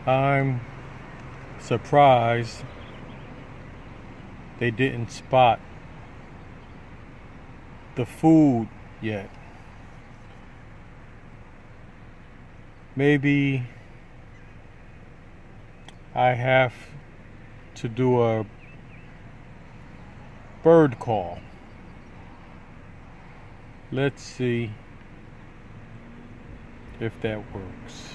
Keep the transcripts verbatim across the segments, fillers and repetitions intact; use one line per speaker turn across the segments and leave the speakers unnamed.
I'm surprised they didn't spot the food yet. Maybe I have to do a bird call. Let's see if that works.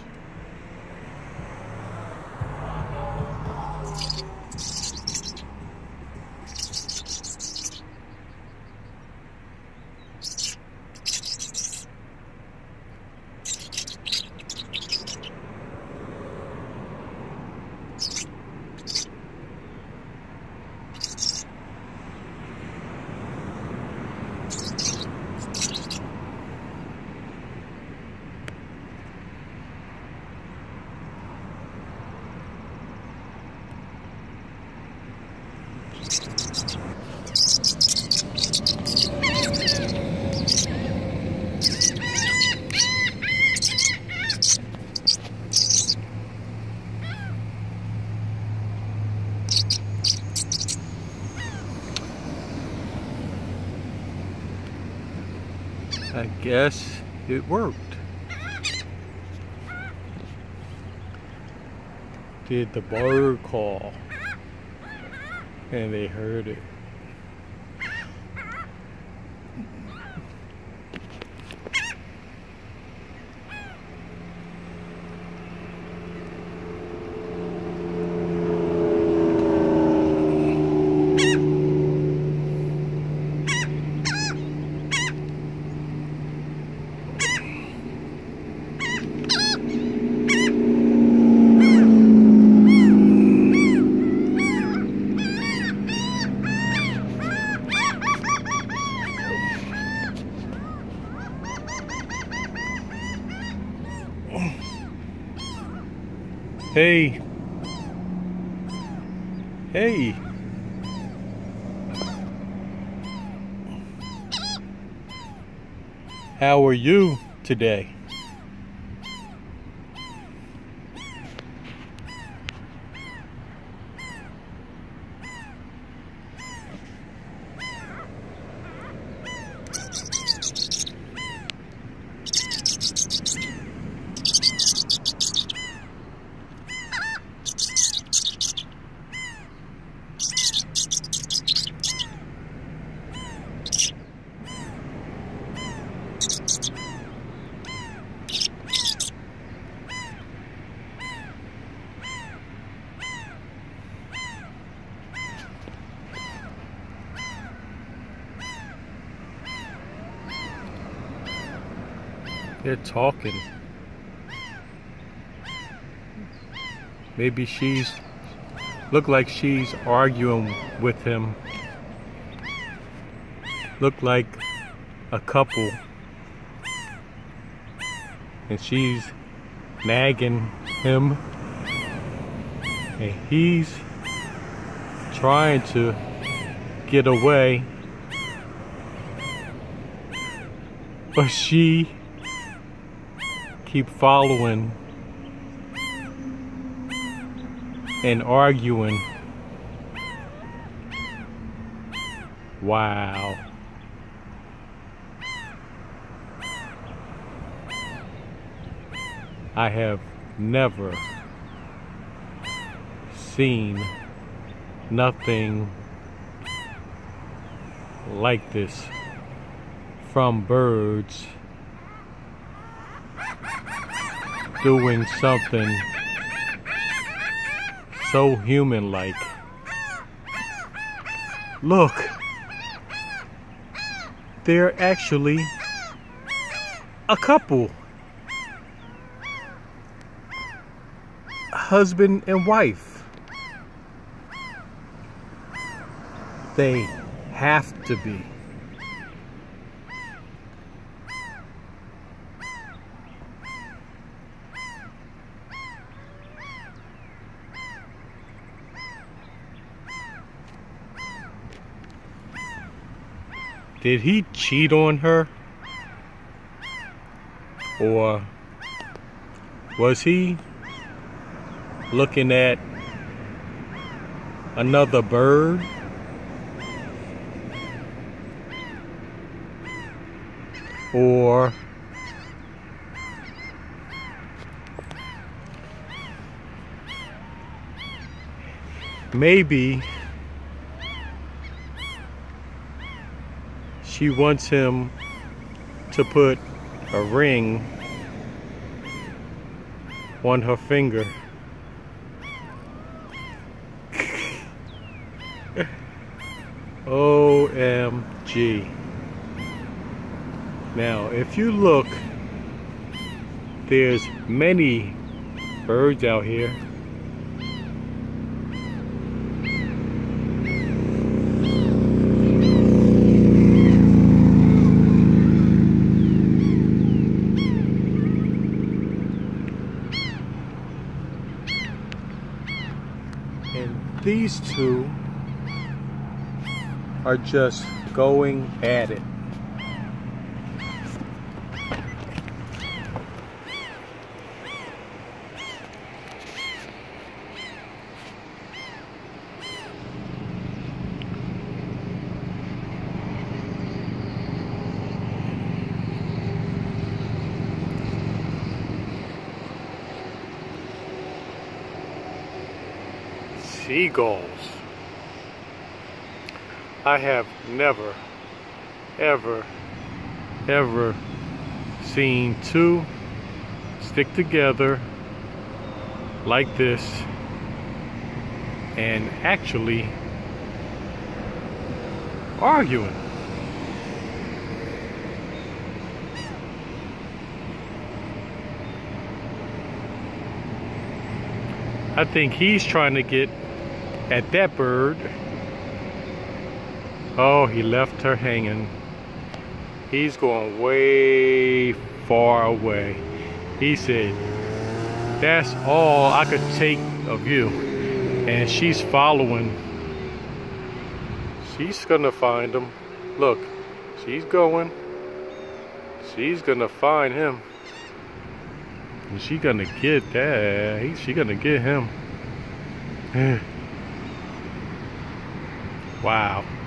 I guess it worked. Did the bird call and they heard it. Hey, hey, how are you today? They're talking. Maybe she's, look like she's arguing with him. Look like a couple. And she's nagging him. And he's trying to get away. But she keep following and arguing. Wow. I have never seen nothing like this from birds doing something so human-like. Look, they're actually a couple. Husband and wife. They have to be. Did he cheat on her? Or was he looking at another bird, or maybe she wants him to put a ring on her finger. O M G. Now, if you look, there's many birds out here. And these two are just going at it. Seagulls. I have never, ever, ever seen two stick together like this and actually arguing. I think he's trying to get at that bird. Oh, he left her hanging. He's going way far away. He said, that's all I could take of you. And she's following. She's gonna find him. Look, she's going. She's gonna find him. And she's gonna get that. He, she gonna get him. Wow.